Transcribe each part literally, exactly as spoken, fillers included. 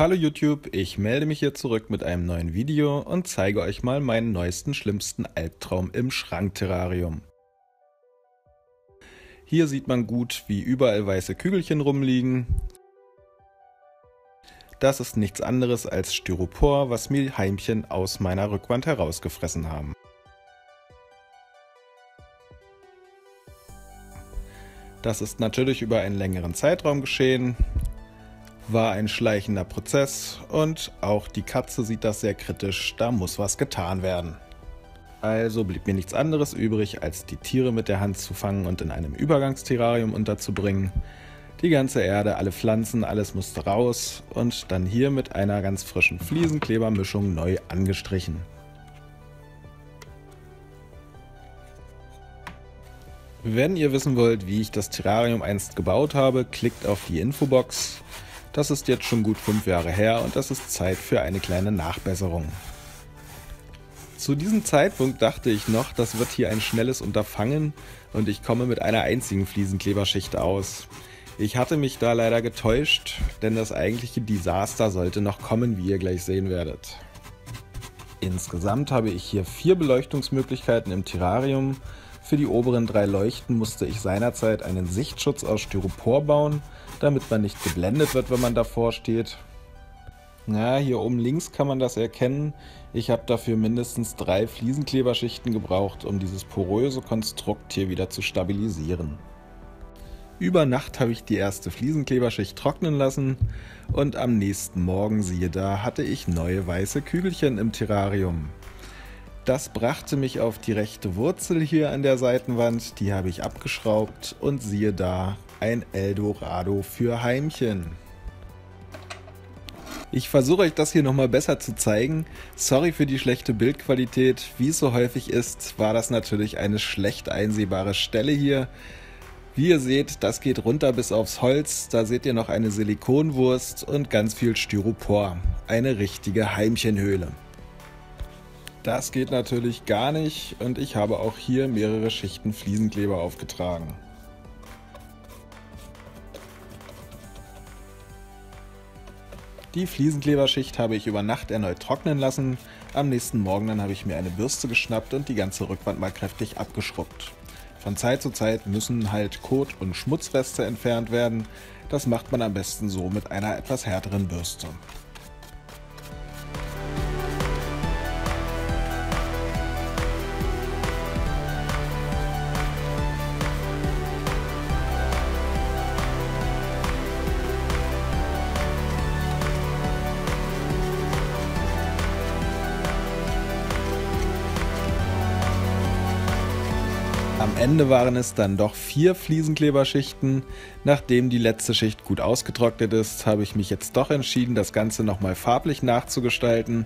Hallo YouTube, ich melde mich hier zurück mit einem neuen Video und zeige euch mal meinen neuesten, schlimmsten Albtraum im Schrankterrarium. Hier sieht man gut, wie überall weiße Kügelchen rumliegen. Das ist nichts anderes als Styropor, was mir Heimchen aus meiner Rückwand herausgefressen haben. Das ist natürlich über einen längeren Zeitraum geschehen, war ein schleichender Prozess und auch die Katze sieht das sehr kritisch, da muss was getan werden. Also blieb mir nichts anderes übrig, als die Tiere mit der Hand zu fangen und in einem Übergangsterrarium unterzubringen. Die ganze Erde, alle Pflanzen, alles musste raus und dann hier mit einer ganz frischen Fliesenklebermischung neu angestrichen. Wenn ihr wissen wollt, wie ich das Terrarium einst gebaut habe, klickt auf die Infobox. Das ist jetzt schon gut fünf Jahre her und es ist Zeit für eine kleine Nachbesserung. Zu diesem Zeitpunkt dachte ich noch, das wird hier ein schnelles Unterfangen und ich komme mit einer einzigen Fliesenkleberschicht aus. Ich hatte mich da leider getäuscht, denn das eigentliche Desaster sollte noch kommen, wie ihr gleich sehen werdet. Insgesamt habe ich hier vier Beleuchtungsmöglichkeiten im Terrarium. Für die oberen drei Leuchten musste ich seinerzeit einen Sichtschutz aus Styropor bauen, damit man nicht geblendet wird, wenn man davor steht. Ja, hier oben links kann man das erkennen. Ich habe dafür mindestens drei Fliesenkleberschichten gebraucht, um dieses poröse Konstrukt hier wieder zu stabilisieren. Über Nacht habe ich die erste Fliesenkleberschicht trocknen lassen und am nächsten Morgen, siehe da, hatte ich neue weiße Kügelchen im Terrarium. Das brachte mich auf die rechte Wurzel hier an der Seitenwand, die habe ich abgeschraubt und siehe da, ein Eldorado für Heimchen. Ich versuche euch das hier nochmal besser zu zeigen. Sorry für die schlechte Bildqualität. Wie es so häufig ist, war das natürlich eine schlecht einsehbare Stelle hier. Wie ihr seht, das geht runter bis aufs Holz. Da seht ihr noch eine Silikonwurst und ganz viel Styropor. Eine richtige Heimchenhöhle. Das geht natürlich gar nicht und ich habe auch hier mehrere Schichten Fliesenkleber aufgetragen. Die Fliesenkleberschicht habe ich über Nacht erneut trocknen lassen. Am nächsten Morgen dann habe ich mir eine Bürste geschnappt und die ganze Rückwand mal kräftig abgeschrubbt. Von Zeit zu Zeit müssen halt Kot- und Schmutzreste entfernt werden. Das macht man am besten so mit einer etwas härteren Bürste. Am Ende waren es dann doch vier Fliesenkleberschichten. Nachdem die letzte Schicht gut ausgetrocknet ist, habe ich mich jetzt doch entschieden, das Ganze nochmal farblich nachzugestalten.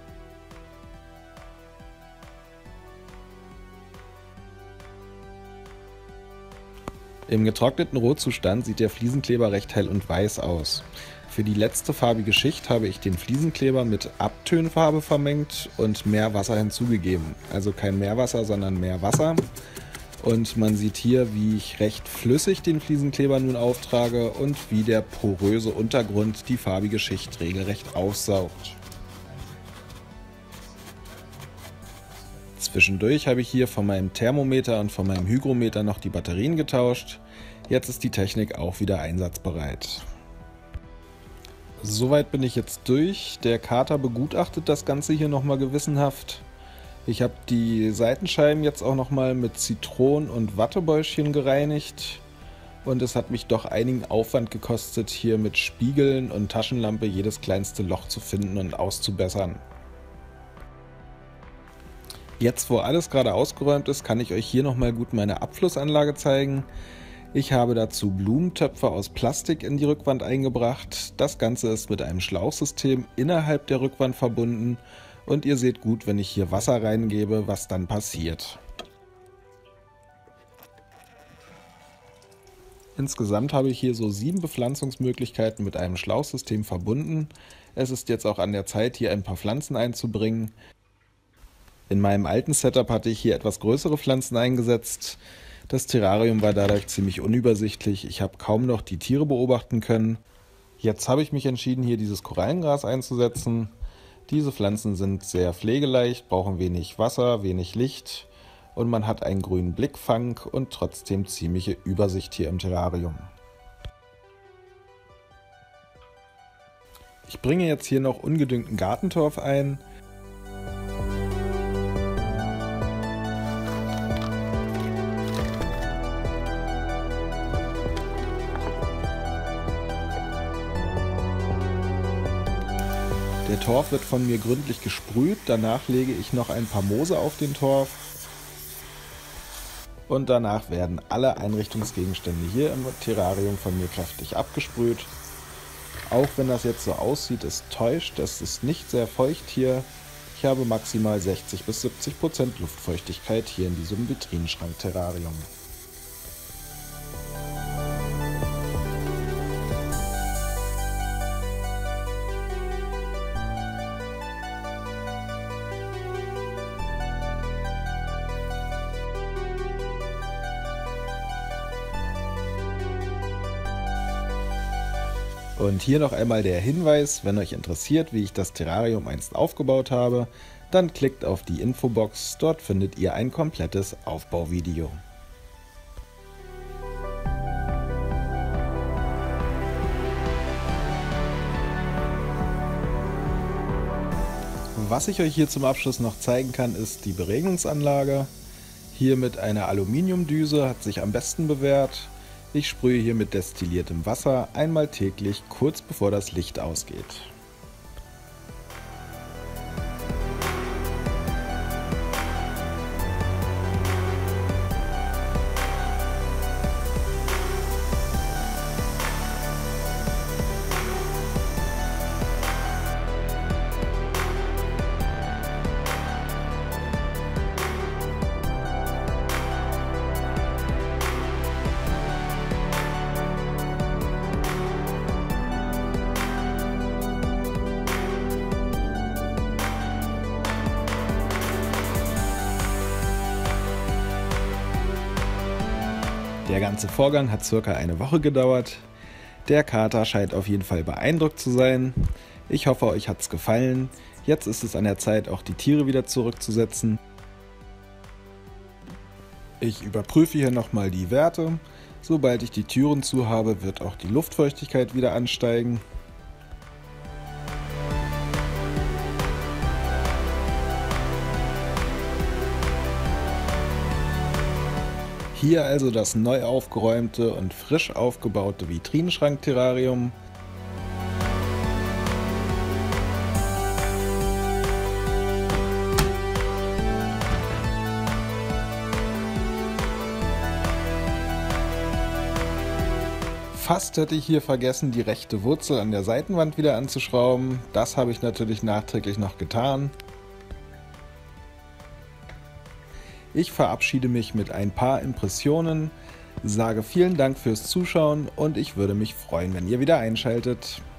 Im getrockneten Rohzustand sieht der Fliesenkleber recht hell und weiß aus. Für die letzte farbige Schicht habe ich den Fliesenkleber mit Abtönfarbe vermengt und mehr Wasser hinzugegeben. Also kein Meerwasser, sondern mehr Wasser. Und man sieht hier, wie ich recht flüssig den Fliesenkleber nun auftrage und wie der poröse Untergrund die farbige Schicht regelrecht aufsaugt. Zwischendurch habe ich hier von meinem Thermometer und von meinem Hygrometer noch die Batterien getauscht. Jetzt ist die Technik auch wieder einsatzbereit. Soweit bin ich jetzt durch. Der Kater begutachtet das Ganze hier nochmal gewissenhaft. Ich habe die Seitenscheiben jetzt auch nochmal mit Zitronen und Wattebäuschen gereinigt und es hat mich doch einigen Aufwand gekostet, hier mit Spiegeln und Taschenlampe jedes kleinste Loch zu finden und auszubessern. Jetzt, wo alles gerade ausgeräumt ist, kann ich euch hier nochmal gut meine Abflussanlage zeigen. Ich habe dazu Blumentöpfe aus Plastik in die Rückwand eingebracht. Das Ganze ist mit einem Schlauchsystem innerhalb der Rückwand verbunden. Und ihr seht gut, wenn ich hier Wasser reingebe, was dann passiert. Insgesamt habe ich hier so sieben Bepflanzungsmöglichkeiten mit einem Schlauchsystem verbunden. Es ist jetzt auch an der Zeit, hier ein paar Pflanzen einzubringen. In meinem alten Setup hatte ich hier etwas größere Pflanzen eingesetzt. Das Terrarium war dadurch ziemlich unübersichtlich. Ich habe kaum noch die Tiere beobachten können. Jetzt habe ich mich entschieden, hier dieses Korallengras einzusetzen. Diese Pflanzen sind sehr pflegeleicht, brauchen wenig Wasser, wenig Licht und man hat einen grünen Blickfang und trotzdem ziemliche Übersicht hier im Terrarium. Ich bringe jetzt hier noch ungedüngten Gartentorf ein. Der Torf wird von mir gründlich gesprüht, danach lege ich noch ein paar Moose auf den Torf und danach werden alle Einrichtungsgegenstände hier im Terrarium von mir kräftig abgesprüht. Auch wenn das jetzt so aussieht, es täuscht, es ist nicht sehr feucht hier. Ich habe maximal sechzig bis siebzig Prozent Luftfeuchtigkeit hier in diesem Vitrinenschrank-Terrarium. Und hier noch einmal der Hinweis, wenn euch interessiert, wie ich das Terrarium einst aufgebaut habe, dann klickt auf die Infobox, dort findet ihr ein komplettes Aufbauvideo. Was ich euch hier zum Abschluss noch zeigen kann, ist die Beregnungsanlage. Hier mit einer Aluminiumdüse hat sich am besten bewährt. Ich sprühe hier mit destilliertem Wasser einmal täglich, kurz bevor das Licht ausgeht. Der ganze Vorgang hat circa eine Woche gedauert. Der Kater scheint auf jeden Fall beeindruckt zu sein. Ich hoffe, euch hat es gefallen. Jetzt ist es an der Zeit, auch die Tiere wieder zurückzusetzen. Ich überprüfe hier nochmal die Werte. Sobald ich die Türen zu habe, wird auch die Luftfeuchtigkeit wieder ansteigen. Hier also das neu aufgeräumte und frisch aufgebaute Vitrinenschrank-Terrarium. Fast hätte ich hier vergessen, die rechte Wurzel an der Seitenwand wieder anzuschrauben. Das habe ich natürlich nachträglich noch getan. Ich verabschiede mich mit ein paar Impressionen, sage vielen Dank fürs Zuschauen und ich würde mich freuen, wenn ihr wieder einschaltet.